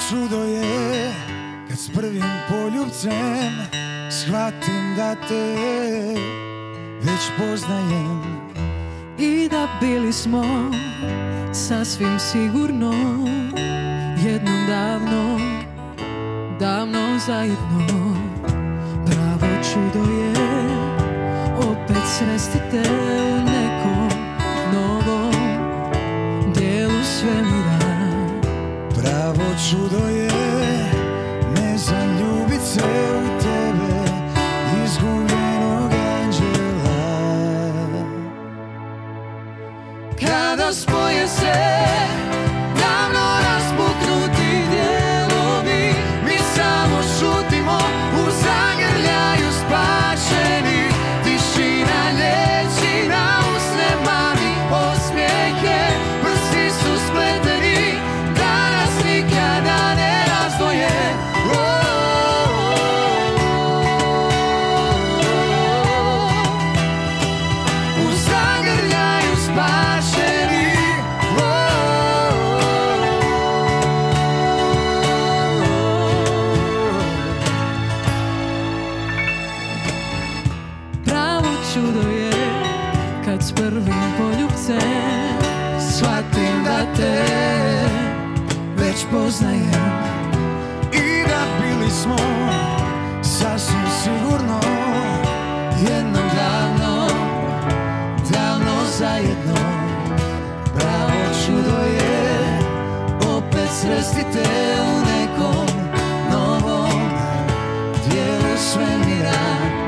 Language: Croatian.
čudo je kad s prvim poljubcem shvatim da te već poznajem. I da bili smo sasvim sigurno jednom davno, davno zajedno. Pravo čudo je opet sresti te u nekom novom dijelu svemira. Pravo čudo je ne zaljubit se u tebe, izgubljenog anđela. Kada spoje se davno raspuknuti dijelovi, mi samo šutimo u zagrljaju spašeni. Tišina lječi na usne mami osmijehe, prsti su spleteni da nas nikada ne razdvoje. U zagrljaju spašeni. Pravo čudo je kad s prvim poljubcem shvatim da te već poznajem. I da bili smo sasvim sigurno Jednom davno, davno zajedno. Pravo čudo je opet sresti te u nekom novom dijelu svemira.